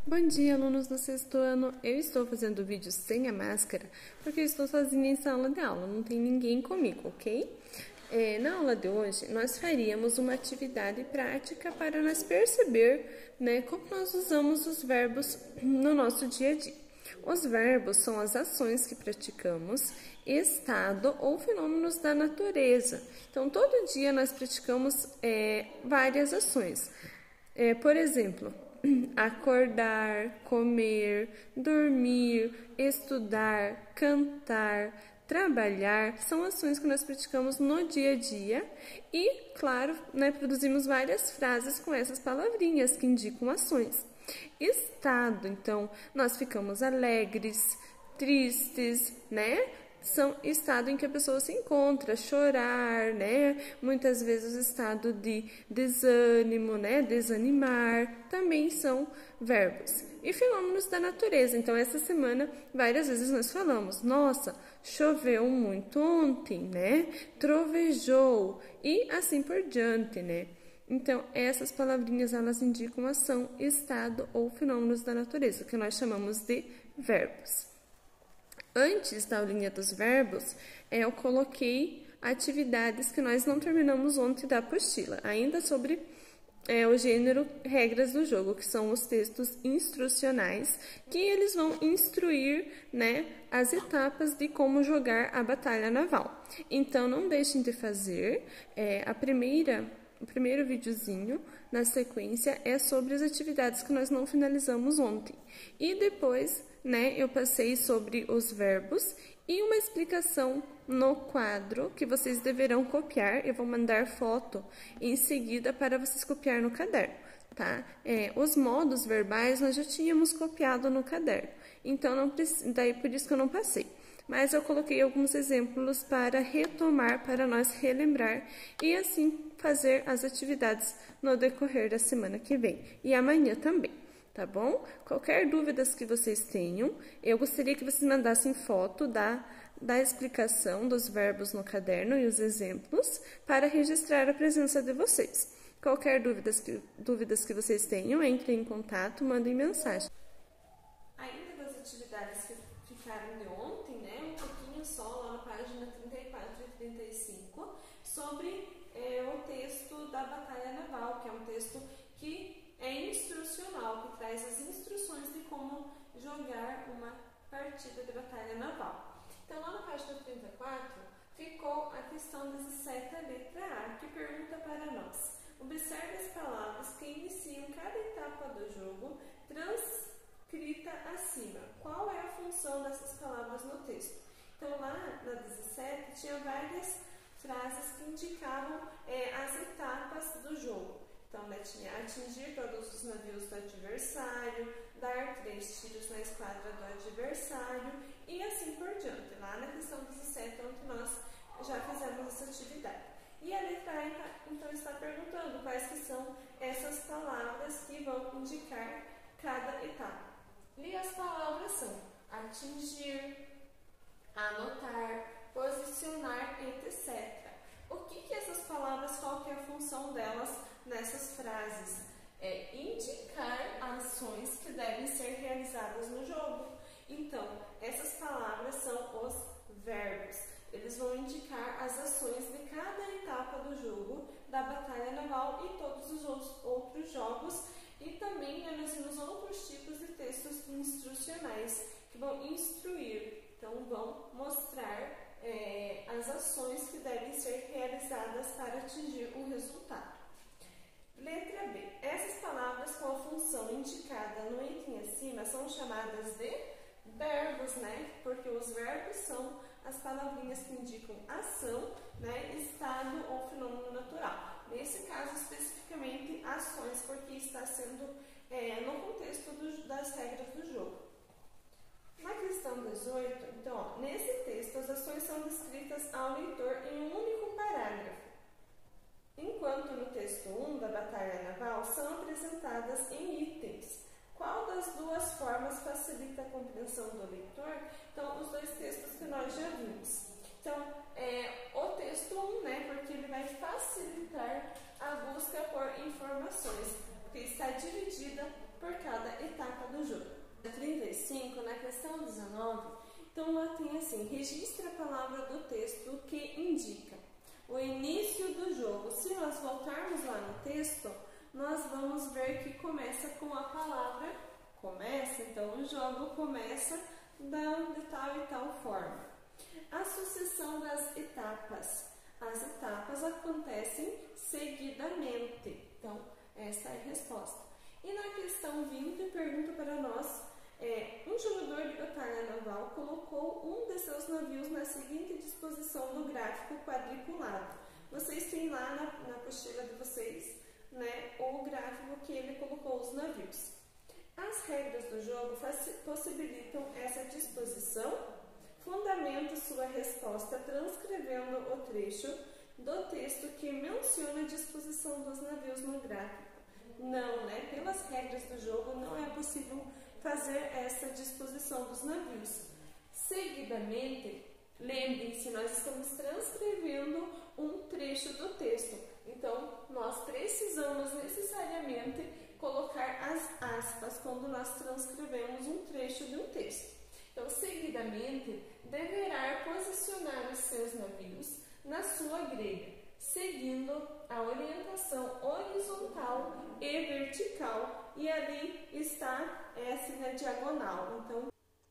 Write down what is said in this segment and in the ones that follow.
Bom dia, alunos do sexto ano. Eu estou fazendo o vídeo sem a máscara porque eu estou sozinha em sala de aula, não tem ninguém comigo, ok? Na aula de hoje, nós faríamos uma atividade prática para nós perceber, como nós usamos os verbos no nosso dia a dia. Os verbos são as ações que praticamos, estado ou fenômenos da natureza. Então, todo dia nós praticamos várias ações. Por exemplo, acordar, comer, dormir, estudar, cantar, trabalhar, são ações que nós praticamos no dia a dia e, claro, produzimos várias frases com essas palavrinhas que indicam ações. Estado, então, nós ficamos alegres, tristes, São estado em que a pessoa se encontra, chorar, Muitas vezes o estado de desânimo, desanimar, também são verbos. E fenômenos da natureza. Então, essa semana, várias vezes nós falamos, nossa, choveu muito ontem, Trovejou, e assim por diante, Então, essas palavrinhas, elas indicam ação, estado ou fenômenos da natureza, que nós chamamos de verbos. Antes da aulinha dos verbos, eu coloquei atividades que nós não terminamos ontem da apostila, ainda sobre o gênero regras do jogo, que são os textos instrucionais, que eles vão instruir, as etapas de como jogar a batalha naval. Então, não deixem de fazer. O primeiro videozinho na sequência é sobre as atividades que nós não finalizamos ontem. E depois, eu passei sobre os verbos e uma explicação no quadro que vocês deverão copiar. Eu vou mandar foto em seguida para vocês copiar no caderno, tá? Os modos verbais nós já tínhamos copiado no caderno, então daí por isso que eu não passei. Mas eu coloquei alguns exemplos para retomar, para nós relembrar e assim fazer as atividades no decorrer da semana que vem e amanhã também, tá bom? Qualquer dúvidas que vocês tenham, eu gostaria que vocês mandassem foto da explicação dos verbos no caderno e os exemplos para registrar a presença de vocês. Qualquer dúvidas que vocês tenham, entrem em contato, mandem mensagem. Ainda das atividades que ficaram de ontem, um pouquinho só lá na página 34 e 35, sobre o texto da Batalha Naval, que é um texto que é instrucional, que traz as instruções de como jogar uma partida de batalha naval. Então, lá na página 34, ficou a questão 17, a letra A, que pergunta para nós: observe as palavras que iniciam cada etapa do jogo, transcrita acima. Qual é a função dessas palavras no texto? Então, lá na 17, tinha várias frases que indicavam as etapas do jogo. Então, tinha atingir todos os navios do adversário, dar 3 tiros na esquadra do adversário e assim por diante. Lá na questão 17, onde nós já fizemos essa atividade. E a letra A, então, está perguntando quais que são essas palavras que vão indicar cada etapa. E as palavras são atingir, anotar, posicionar, etc. O que essas palavras, qual que é a função delas nessas frases? É indicar ações que devem ser realizadas no jogo. Então, essas palavras são os verbos. Eles vão indicar as ações de cada etapa do jogo, da batalha naval e todos os outros jogos. E também nós temos outros tipos de textos instrucionais que vão instruir, então vão mostrar as ações que devem ser realizadas para atingir um resultado. Letra B. Essas palavras com a função indicada no item acima são chamadas de verbos, Porque os verbos são as palavrinhas que indicam ação, estado ou fenômeno natural. Nesse caso, especificamente, ações, porque está sendo no contexto das regras do jogo. Na questão 18, então, nesse texto, as ações são descritas ao leitor em um único parágrafo, enquanto no texto 1 da Batalha Naval são apresentadas em itens. Qual das duas formas facilita a compreensão do leitor? Então, os dois textos que nós já vimos. Então, o texto 1, porque ele vai facilitar a busca por informações, que está dividida por cada etapa do do jogo. 35, na questão 19, então lá tem assim, registra a palavra do texto que indica o início do jogo. Se nós voltarmos lá no texto, nós vamos ver que começa com a palavra começa, então o jogo começa de tal e tal forma. A sucessão das etapas. As etapas acontecem seguidamente. Então, esta é a resposta. E na questão 20, pergunta para nós, um jogador de batalha naval colocou um de seus navios na seguinte disposição do gráfico quadriculado. Vocês têm lá na apostila de vocês, né, o gráfico que ele colocou os navios. As regras do jogo possibilitam essa disposição. Fundamente sua resposta transcrevendo o trecho do texto que menciona a disposição dos navios no gráfico. Não, né? Pelas regras do jogo não é possível fazer essa disposição dos navios. Seguidamente, lembrem-se, nós estamos transcrevendo um trecho do texto. Então, nós precisamos necessariamente colocar as aspas quando nós transcrevemos um trecho de um texto. Então, seguidamente, deverá posicionar os seus navios na sua grelha, seguindo a orientação horizontal e vertical, e ali está essa na diagonal. Então,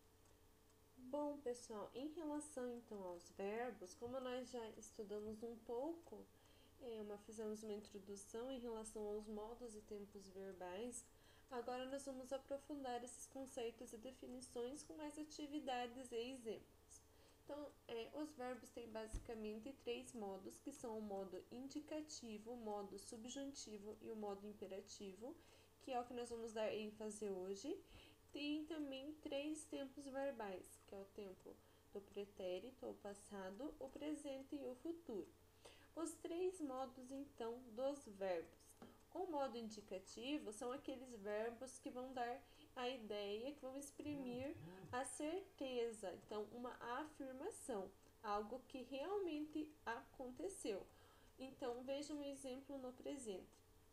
bom, pessoal, em relação então aos verbos, como nós já estudamos um pouco, fizemos uma introdução em relação aos modos e tempos verbais, agora nós vamos aprofundar esses conceitos e definições com mais atividades e exemplos. Então, os verbos têm basicamente 3 modos, que são o modo indicativo, o modo subjuntivo e o modo imperativo, que é o que nós vamos dar ênfase hoje. Tem também 3 tempos verbais, que é o tempo do pretérito, o passado, o presente e o futuro. Os 3 modos, então, dos verbos. O modo indicativo são aqueles verbos que vão dar a ideia, que vão exprimir a certeza, então uma afirmação, algo que realmente aconteceu. Então veja um exemplo no presente.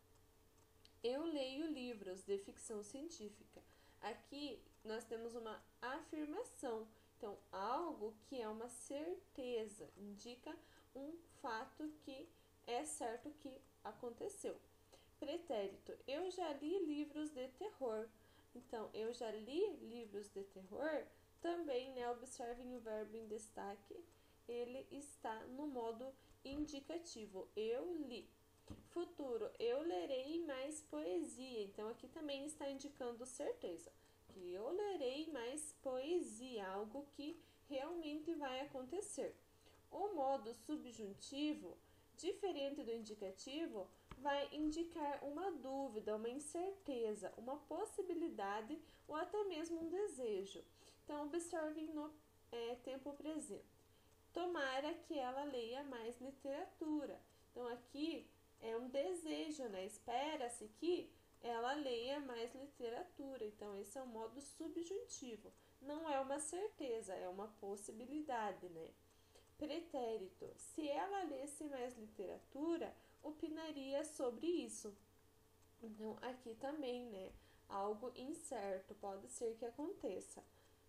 Eu leio livros de ficção científica. Aqui nós temos uma afirmação, então algo que é uma certeza, indica um fato que é certo que aconteceu. Pretérito, eu já li livros de terror. Então, eu já li livros de terror, também, né, observem o verbo em destaque, ele está no modo indicativo, eu li. Futuro, eu lerei mais poesia. Então, aqui também está indicando certeza, que eu lerei mais poesia, algo que realmente vai acontecer. O modo subjuntivo, diferente do indicativo, vai indicar uma dúvida, uma incerteza, uma possibilidade ou até mesmo um desejo. Então, observem no tempo presente. Tomara que ela leia mais literatura. Então, aqui é um desejo, né? Espera-se que ela leia mais literatura. Então, esse é o modo subjuntivo. Não é uma certeza, é uma possibilidade, né? Pretérito, se ela lesse mais literatura, opinaria sobre isso. Então, aqui também, né? Algo incerto, pode ser que aconteça.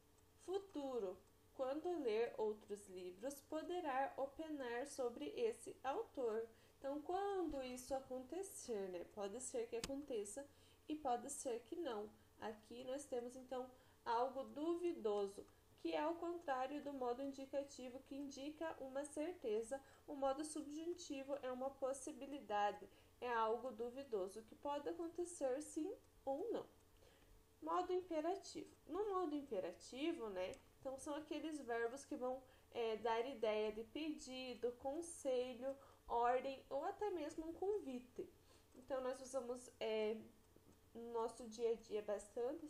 Futuro, quando ler outros livros, poderá opinar sobre esse autor. Então, quando isso acontecer, né? Pode ser que aconteça e pode ser que não. Aqui nós temos, então, algo duvidoso, que é o contrário do modo indicativo, que indica uma certeza. O modo subjuntivo é uma possibilidade, é algo duvidoso, que pode acontecer sim ou não. Modo imperativo. No modo imperativo, né, então são aqueles verbos que vão dar ideia de pedido, conselho, ordem ou até mesmo um convite. Então, nós usamos no nosso dia a dia bastante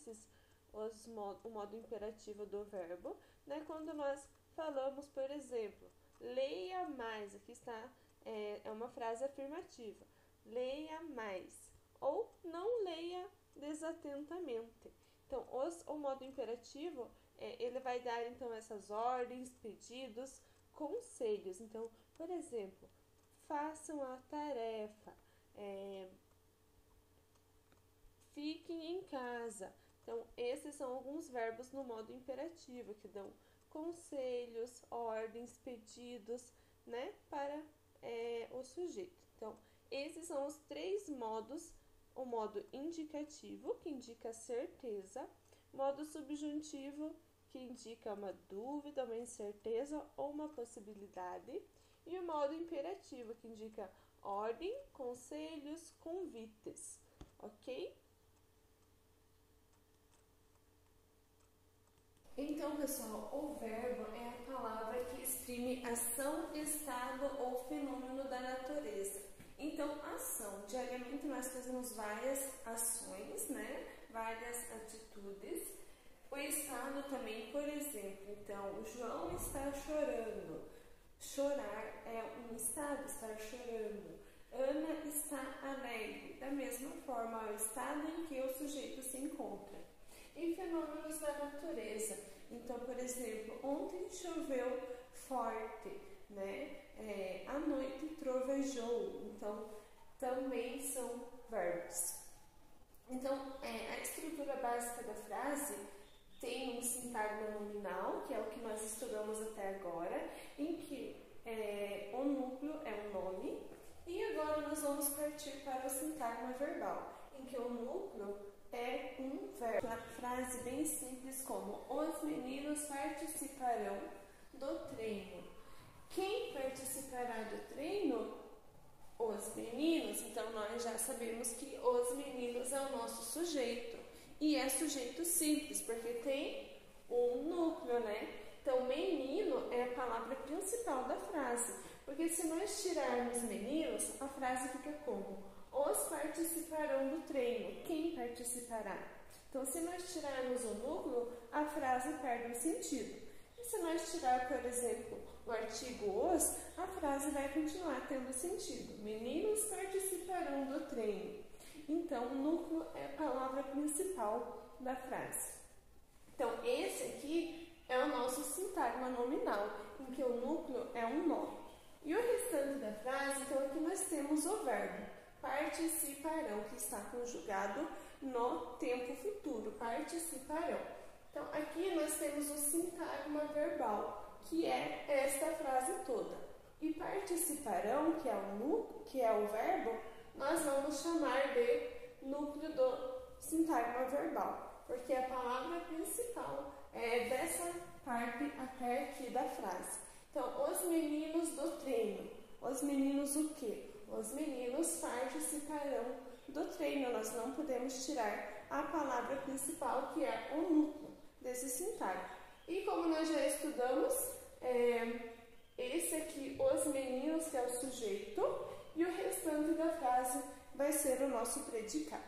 o modo imperativo do verbo, né? Quando nós falamos, por exemplo, leia mais, aqui está, é uma frase afirmativa, leia mais, ou não leia desatentamente. Então, o modo imperativo, ele vai dar, então, essas ordens, pedidos, conselhos. Então, por exemplo, façam a tarefa, fiquem em casa. Então, esses são alguns verbos no modo imperativo, que dão conselhos, ordens, pedidos, né, para o sujeito. Então, esses são os 3 modos: o modo indicativo, que indica certeza, modo subjuntivo, que indica uma dúvida, uma incerteza ou uma possibilidade, e o modo imperativo, que indica ordem, conselhos, convites, ok? Então, pessoal, o verbo é a palavra que exprime ação, estado ou fenômeno da natureza. Então, ação. Diariamente nós fazemos várias ações, né? Várias atitudes. O estado também, por exemplo, então, o João está chorando. Chorar é um estado, estar chorando. Ana está alegre. Da mesma forma, é o estado em que o sujeito se encontra. E fenômenos da natureza. Então, por exemplo, ontem choveu forte, né? À noite trovejou. Então, também são verbos. Então, a estrutura básica da frase tem um sintagma nominal, que é o que nós estudamos até agora, em que o núcleo é um nome. E agora nós vamos partir para o sintagma verbal, em que o núcleo é um verbo. Uma frase bem simples como: os meninos participarão do treino. Quem participará do treino? Os meninos. Então nós já sabemos que os meninos é o nosso sujeito. E é sujeito simples, porque tem um núcleo, né? Então, menino é a palavra principal da frase. Porque se nós tirarmos meninos, a frase fica como: os participarão do treino. Quem participará? Então, se nós tirarmos o núcleo, a frase perde o sentido. E se nós tirar, por exemplo, o artigo os, a frase vai continuar tendo sentido. Meninos participarão do treino. Então, o núcleo é a palavra principal da frase. Então, esse aqui é o nosso sintagma nominal, em que o núcleo é um nome. E o restante da frase, então aqui nós temos o verbo participarão, que está conjugado no tempo futuro, participarão. Então, aqui nós temos o sintagma verbal, que é esta frase toda. E participarão, que é o verbo, nós vamos chamar de núcleo do sintagma verbal, porque a palavra principal é dessa parte até aqui da frase. Então, os meninos do treino. Os meninos o quê? Os meninos participarão do treino. Nós não podemos tirar a palavra principal, que é o núcleo desse sintagma. E como nós já estudamos, esse aqui, os meninos, que é o sujeito, e o restante da frase vai ser o nosso predicado.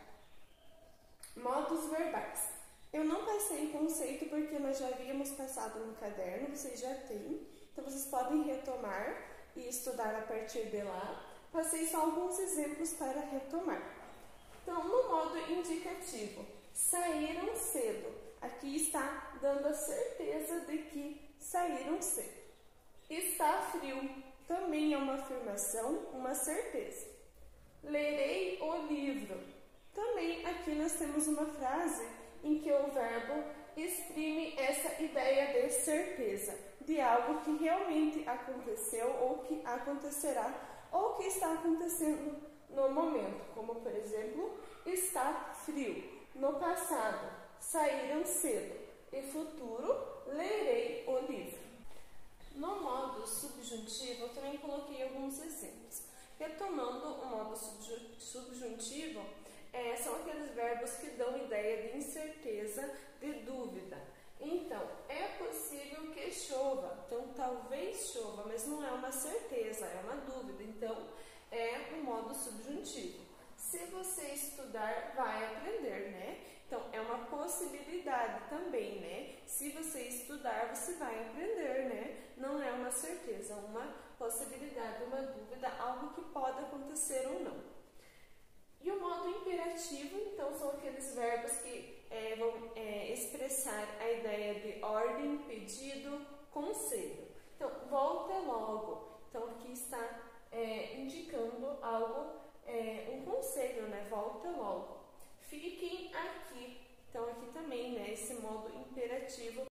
Modos verbais. Eu não passei em conceito porque nós já havíamos passado no caderno, vocês já têm, então vocês podem retomar e estudar a partir de lá. Passei só alguns exemplos para retomar. Então, no modo indicativo, saíram cedo. Aqui está dando a certeza de que saíram cedo. Está frio. Também é uma afirmação, uma certeza. Lerei o livro. Também aqui nós temos uma frase em que o verbo exprime essa ideia de certeza, de algo que realmente aconteceu ou que acontecerá ou que está acontecendo no momento, como por exemplo, está frio. No passado, saíram cedo. E futuro, lerei o livro. No modo subjuntivo, eu também coloquei alguns exemplos. Retomando o modo subjuntivo, são aqueles verbos que dão ideia de incerteza, de dúvida. Então, é possível que chova. Então, talvez chova, mas não é uma certeza, é uma dúvida. Então, é o modo subjuntivo. Se você estudar, vai aprender, né? Então, é uma possibilidade também, né? Se você estudar, você vai aprender, né? Não é uma certeza, uma possibilidade, uma dúvida, algo que pode acontecer ou não. E o modo imperativo, então, são aqueles verbos que vão expressar a ideia de ordem, pedido, conselho. Então, volta logo. Então, aqui está indicando algo, um conselho, né? Volta logo. Fiquem aqui. Então, aqui também, né? Esse modo imperativo